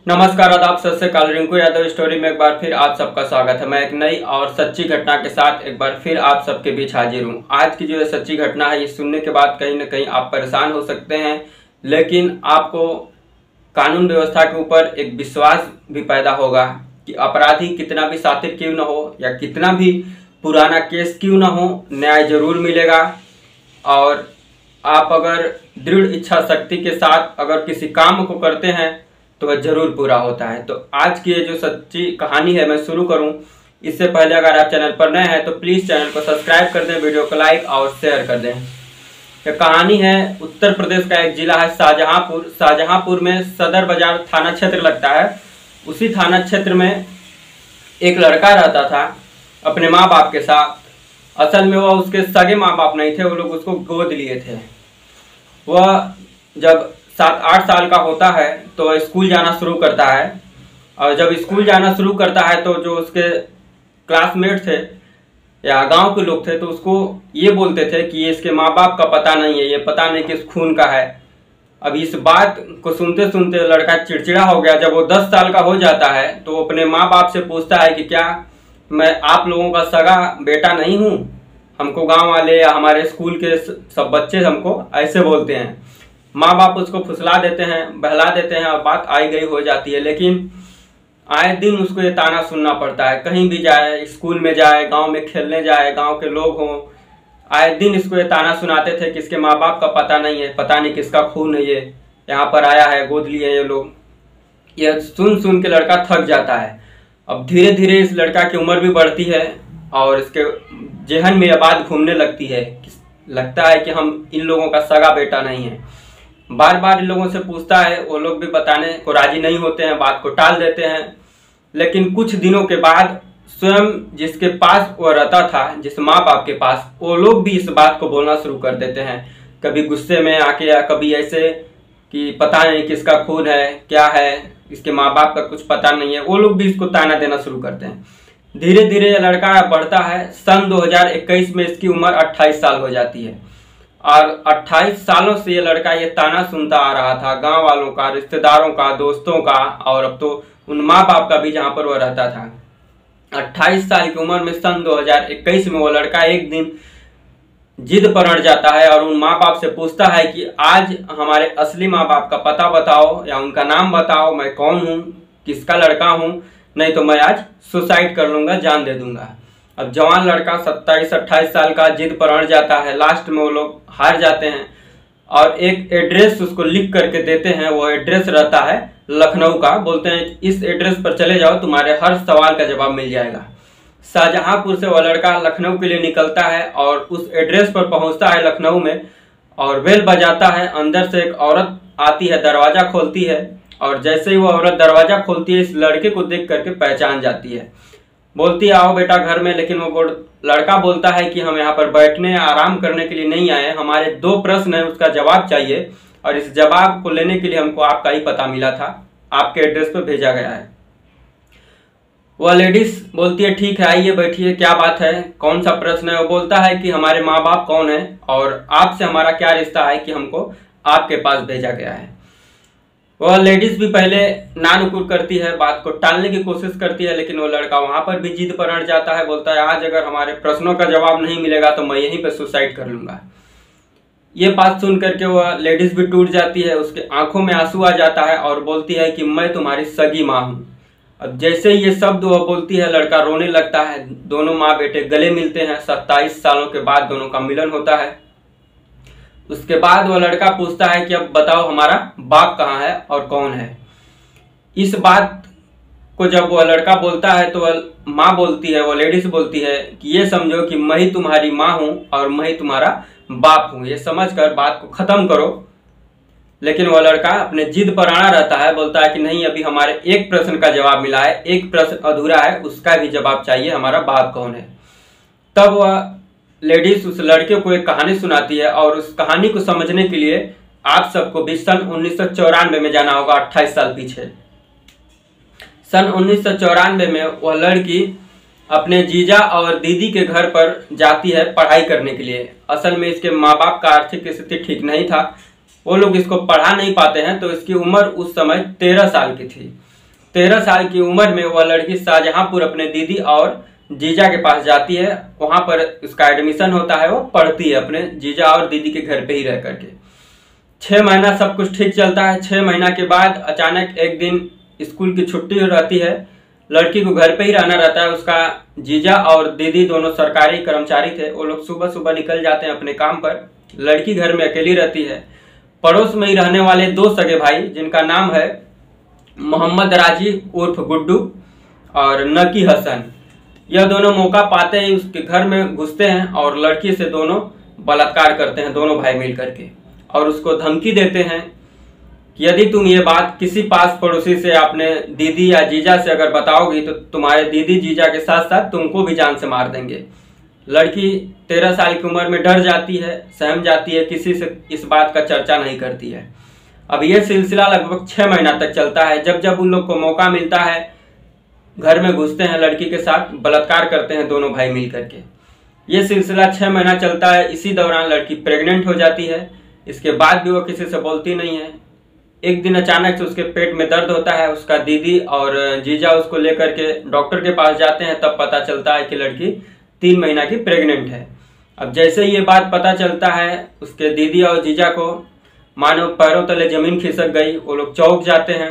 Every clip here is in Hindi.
नमस्कार, आदाब, सत श्री अकाल। रिंकू यादव स्टोरी में एक बार फिर आप सबका स्वागत है। मैं एक नई और सच्ची घटना के साथ एक बार फिर आप सबके बीच हाजिर हूँ। आज की जो सच्ची घटना है, ये सुनने के बाद कहीं ना कहीं आप परेशान हो सकते हैं, लेकिन आपको कानून व्यवस्था के ऊपर एक विश्वास भी पैदा होगा कि अपराधी कितना भी शातिर क्यों न हो या कितना भी पुराना केस क्यों न हो, न्याय जरूर मिलेगा। और आप अगर दृढ़ इच्छा शक्ति के साथ अगर किसी काम को करते हैं तो वह जरूर पूरा होता है। तो आज की ये जो सच्ची कहानी है मैं शुरू करूं, इससे पहले अगर आप चैनल पर नए हैं तो प्लीज़ चैनल को सब्सक्राइब कर दें, वीडियो को लाइक और शेयर कर दें। यह कहानी है उत्तर प्रदेश का एक जिला है शाहजहांपुर। शाहजहांपुर में सदर बाजार थाना क्षेत्र लगता है। उसी थाना क्षेत्र में एक लड़का रहता था अपने माँ बाप के साथ। असल में वह उसके सगे माँ बाप नहीं थे, वो लोग उसको गोद लिए थे। वह जब 7-8 साल का होता है तो स्कूल जाना शुरू करता है। और जब स्कूल जाना शुरू करता है तो जो उसके क्लासमेट थे या गांव के लोग थे तो उसको ये बोलते थे कि ये इसके माँ बाप का पता नहीं है, ये पता नहीं किस खून का है। अब इस बात को सुनते सुनते लड़का चिड़चिड़ा हो गया। जब वो 10 साल का हो जाता है तो वो अपने माँ बाप से पूछता है कि क्या मैं आप लोगों का सगा बेटा नहीं हूँ? हमको गाँव वाले या हमारे स्कूल के सब बच्चे हमको ऐसे बोलते हैं। माँ बाप उसको फुसला देते हैं, बहला देते हैं और बात आई गई हो जाती है। लेकिन आए दिन उसको ये ताना सुनना पड़ता है। कहीं भी जाए, स्कूल में जाए, गांव में खेलने जाए, गांव के लोग हों, आए दिन इसको ये ताना सुनाते थे कि इसके माँ बाप का पता नहीं है, पता नहीं किसका खून है, ये यहाँ पर आया है, गोद लिए ये लोग। यह सुन सुन के लड़का थक जाता है। अब धीरे धीरे इस लड़का की उम्र भी बढ़ती है और इसके जेहन में यह बात घूमने लगती है। लगता है कि हम इन लोगों का सगा बेटा नहीं है। बार बार इन लोगों से पूछता है, वो लोग भी बताने को राजी नहीं होते हैं, बात को टाल देते हैं। लेकिन कुछ दिनों के बाद स्वयं जिसके पास वो रहता था, जिस माँ बाप के पास, वो लोग भी इस बात को बोलना शुरू कर देते हैं। कभी गुस्से में आके या कभी ऐसे कि पता नहीं किसका खून है, क्या है, इसके माँ बाप का कुछ पता नहीं है, वो लोग भी इसको ताना देना शुरू करते हैं। धीरे धीरे ये लड़का बढ़ता है। सन 2021 में इसकी उम्र 28 साल हो जाती है। और 28 सालों से ये लड़का ये ताना सुनता आ रहा था, गांव वालों का, रिश्तेदारों का, दोस्तों का, और अब तो उन माँ बाप का भी जहां पर वह रहता था। 28 साल की उम्र में सन 2021 में वो लड़का एक दिन जिद पर अड़ जाता है और उन माँ बाप से पूछता है कि आज हमारे असली माँ बाप का पता बताओ या उनका नाम बताओ, मैं कौन हूँ, किसका लड़का हूँ, नहीं तो मैं आज सुसाइड कर लूंगा, जान दे दूंगा। अब जवान लड़का 27-28 साल का जिद पर अड़ जाता है। लास्ट में वो लोग हार जाते हैं और एक एड्रेस उसको लिख करके देते हैं। वो एड्रेस रहता है लखनऊ का। बोलते हैं इस एड्रेस पर चले जाओ, तुम्हारे हर सवाल का जवाब मिल जाएगा। शाहजहांपुर से वो लड़का लखनऊ के लिए निकलता है और उस एड्रेस पर पहुंचता है लखनऊ में और बेल बजाता है। अंदर से एक औरत आती है, दरवाजा खोलती है और जैसे ही वो औरत दरवाजा खोलती है, इस लड़के को देख करके पहचान जाती है। बोलती है आओ बेटा घर में। लेकिन वो लड़का बोलता है कि हम यहाँ पर बैठने आराम करने के लिए नहीं आए, हमारे 2 प्रश्न हैं, उसका जवाब चाहिए और इस जवाब को लेने के लिए हमको आपका ही पता मिला था, आपके एड्रेस पर भेजा गया है। वह लेडीज बोलती है ठीक है, आइए बैठिए, क्या बात है, कौन सा प्रश्न है? वो बोलता है कि हमारे माँ बाप कौन है और आपसे हमारा क्या रिश्ता है कि हमको आपके पास भेजा गया है। वह लेडीज भी पहले नानुकुर करती है, बात को टालने की कोशिश करती है, लेकिन वो लड़का वहां पर भी जिद पर अड़ जाता है। बोलता है आज अगर हमारे प्रश्नों का जवाब नहीं मिलेगा तो मैं यहीं पे सुसाइड कर लूंगा। ये बात सुन करके वह लेडीज भी टूट जाती है, उसके आंखों में आंसू आ जाता है और बोलती है कि मैं तुम्हारी सगी माँ हूँ। अब जैसे ये शब्द वह बोलती है, लड़का रोने लगता है। दोनों माँ बेटे गले मिलते हैं। 27 सालों के बाद दोनों का मिलन होता है। उसके बाद वह लड़का पूछता है कि अब बताओ हमारा बाप कहाँ है और कौन है। इस बात को जब वह लड़का बोलता है तो वह माँ बोलती है, वो लेडीज बोलती है कि ये समझो कि मैं ही तुम्हारी माँ हूँ और मैं ही तुम्हारा बाप हूँ, ये समझकर बात को खत्म करो। लेकिन वह लड़का अपने जिद पर अड़ा रहता है। बोलता है कि नहीं, अभी हमारे एक प्रश्न का जवाब मिला है, एक प्रश्न अधूरा है, उसका भी जवाब चाहिए, हमारा बाप कौन है। तब वह लेडीज उस लड़के को एक कहानी सुनाती है और उस कहानी को समझने के लिए आप सबको भी सन 1994 में जाना होगा, 28 साल पीछे। सन 1994 में वह लड़की अपने जीजा और दीदी के घर पर जाती है पढ़ाई करने के लिए। असल में इसके माँ बाप का आर्थिक स्थिति ठीक नहीं था, वो लोग इसको पढ़ा नहीं पाते हैं, तो इसकी उम्र उस समय 13 साल की थी। 13 साल की उम्र में वह लड़की शाहजहांपुर अपने दीदी और जीजा के पास जाती है। वहां पर उसका एडमिशन होता है, वो पढ़ती है अपने जीजा और दीदी के घर पे ही रह करके। 6 महीना सब कुछ ठीक चलता है। 6 महीना के बाद अचानक एक दिन स्कूल की छुट्टी रहती है, लड़की को घर पे ही रहना रहता है। उसका जीजा और दीदी दोनों सरकारी कर्मचारी थे, वो लोग सुबह सुबह निकल जाते हैं अपने काम पर। लड़की घर में अकेली रहती है। पड़ोस में ही रहने वाले 2 सगे भाई, जिनका नाम है मोहम्मद राजी उर्फ गुड्डू और नकी हसन, यह दोनों मौका पाते ही उसके घर में घुसते हैं और लड़की से दोनों बलात्कार करते हैं, दोनों भाई मिल करके, और उसको धमकी देते हैं कि यदि तुम ये बात किसी पास पड़ोसी से अपने दीदी या जीजा से अगर बताओगी तो तुम्हारे दीदी जीजा के साथ साथ तुमको भी जान से मार देंगे। लड़की 13 साल की उम्र में डर जाती है, सहम जाती है, किसी से इस बात का चर्चा नहीं करती है। अब यह सिलसिला लगभग 6 महीना तक चलता है। जब जब उन लोग को मौका मिलता है घर में घुसते हैं, लड़की के साथ बलात्कार करते हैं दोनों भाई मिल करके। ये सिलसिला 6 महीना चलता है। इसी दौरान लड़की प्रेग्नेंट हो जाती है। इसके बाद भी वो किसी से बोलती नहीं है। एक दिन अचानक से उसके पेट में दर्द होता है। उसका दीदी और जीजा उसको लेकर के डॉक्टर के पास जाते हैं, तब पता चलता है कि लड़की 3 महीना की प्रेग्नेंट है। अब जैसे ही ये बात पता चलता है, उसके दीदी और जीजा को मानो पैरों तले जमीन खिसक गई। वो लोग चौंक जाते हैं,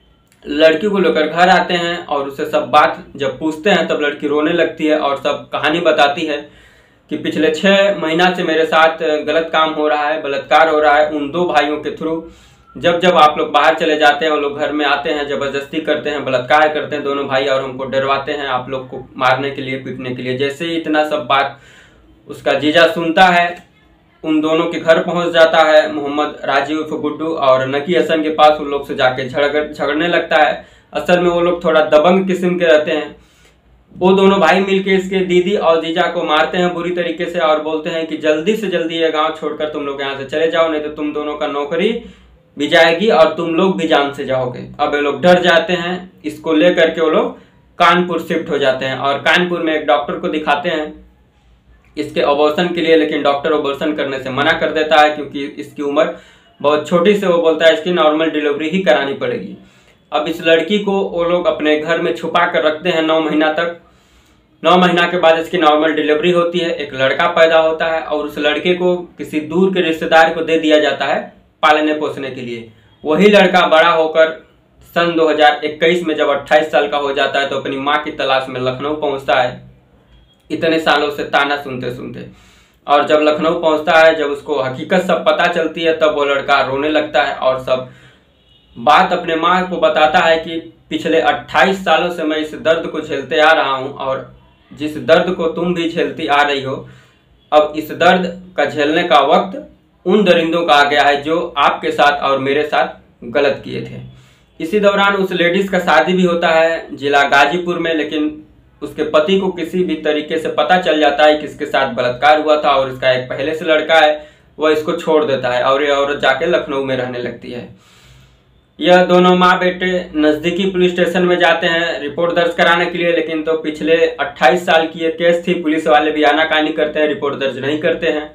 लड़की को लेकर घर आते हैं और उसे सब बात जब पूछते हैं तब लड़की रोने लगती है और सब कहानी बताती है कि पिछले 6 महीना से मेरे साथ गलत काम हो रहा है, बलात्कार हो रहा है उन 2 भाइयों के थ्रू। जब जब आप लोग बाहर चले जाते हैं, वो लोग घर में आते हैं, जबरदस्ती करते हैं, बलात्कार करते हैं दोनों भाई, और हमको डरवाते हैं आप लोग को मारने के लिए, पीटने के लिए। जैसे ही इतना सब बात उसका जीजा सुनता है, उन दोनों के घर पहुंच जाता है। मोहम्मद राजी उर्फ गुड्डू और नकी हसन के पास उन लोग से जाके झगड़ने लगता है। असल में वो लोग थोड़ा दबंग किस्म के रहते हैं। वो दोनों भाई मिलके इसके दीदी और जीजा को मारते हैं बुरी तरीके से और बोलते हैं कि जल्दी से जल्दी ये गांव छोड़कर तुम लोग यहाँ से चले जाओ, नहीं तो तुम दोनों का नौकरी भी जाएगी और तुम लोग भी जान से जाओगे। अब ये लोग डर जाते हैं। इसको लेकर के वो लोग कानपुर शिफ्ट हो जाते हैं और कानपुर में एक डॉक्टर को दिखाते हैं इसके अबॉर्शन के लिए, लेकिन डॉक्टर अबॉर्शन करने से मना कर देता है क्योंकि इसकी उम्र बहुत छोटी से, वो बोलता है इसकी नॉर्मल डिलीवरी ही करानी पड़ेगी। अब इस लड़की को वो लोग अपने घर में छुपा कर रखते हैं 9 महीना तक। 9 महीना के बाद इसकी नॉर्मल डिलीवरी होती है, एक लड़का पैदा होता है और उस लड़के को किसी दूर के रिश्तेदार को दे दिया जाता है पालने पोसने के लिए। वही लड़का बड़ा होकर सन 2021 में जब 28 साल का हो जाता है तो अपनी माँ की तलाश में लखनऊ पहुंचता है, इतने सालों से ताना सुनते सुनते। और जब लखनऊ पहुंचता है, जब उसको हकीकत सब पता चलती है, तब वो लड़का रोने लगता है और सब बात अपने माँ को बताता है कि पिछले 28 सालों से मैं इस दर्द को झेलते आ रहा हूँ और जिस दर्द को तुम भी झेलती आ रही हो, अब इस दर्द का झेलने का वक्त उन दरिंदों का आ गया है जो आपके साथ और मेरे साथ गलत किए थे। इसी दौरान उस लेडीज का शादी भी होता है जिला गाजीपुर में, लेकिन उसके पति को किसी भी तरीके से पता चल जाता है कि इसके साथ बलात्कार हुआ था और इसका एक पहले से लड़का है, वह इसको छोड़ देता है और ये औरत जाके लखनऊ में रहने लगती है। यह दोनों माँ बेटे नजदीकी पुलिस स्टेशन में जाते हैं रिपोर्ट दर्ज कराने के लिए, लेकिन तो पिछले 28 साल की ये केस थी, पुलिस वाले भी आनाकानी करते हैं, रिपोर्ट दर्ज नहीं करते हैं।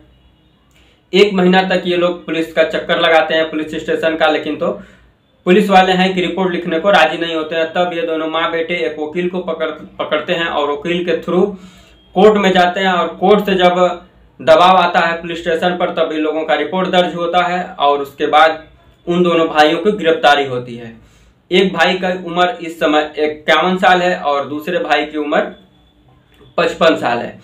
1 महीना तक ये लोग पुलिस का चक्कर लगाते हैं पुलिस स्टेशन का, लेकिन तो पुलिस वाले हैं कि रिपोर्ट लिखने को राजी नहीं होते हैं। तब ये दोनों माँ बेटे एक वकील को पकड़ते हैं और वकील के थ्रू कोर्ट में जाते हैं और कोर्ट से जब दबाव आता है पुलिस स्टेशन पर, तब इन लोगों का रिपोर्ट दर्ज होता है और उसके बाद उन दोनों भाइयों की गिरफ्तारी होती है। एक भाई का उम्र इस समय 51 साल है और दूसरे भाई की उम्र 55 साल है।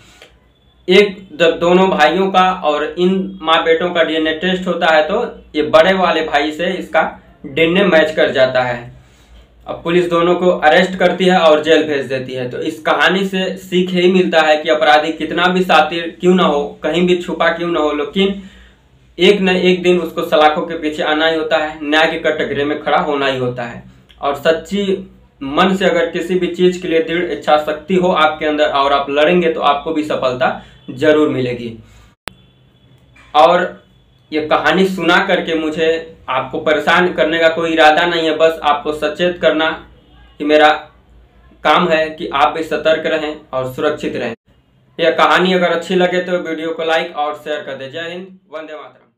जब दोनों भाइयों का और इन माँ बेटों का डीएनए टेस्ट होता है तो ये बड़े वाले भाई से इसका डीएनए मैच कर जाता है। अब पुलिस दोनों को अरेस्ट करती है और जेल भेज देती है। तो इस कहानी से सीख यही मिलता है कि अपराधी कितना भी शातिर क्यों ना हो, कहीं भी छुपा क्यों ना हो, लेकिन एक न एक दिन उसको सलाखों के पीछे आना ही होता है, न्याय के कटघरे में खड़ा होना ही होता है। और सच्ची मन से अगर किसी भी चीज के लिए दृढ़ इच्छा शक्ति हो आपके अंदर और आप लड़ेंगे तो आपको भी सफलता जरूर मिलेगी। और ये कहानी सुना करके मुझे आपको परेशान करने का कोई इरादा नहीं है, बस आपको सचेत करना कि मेरा काम है कि आप भी सतर्क रहें और सुरक्षित रहें। यह कहानी अगर अच्छी लगे तो वीडियो को लाइक और शेयर कर दें। जय हिंद, वंदे मातरम।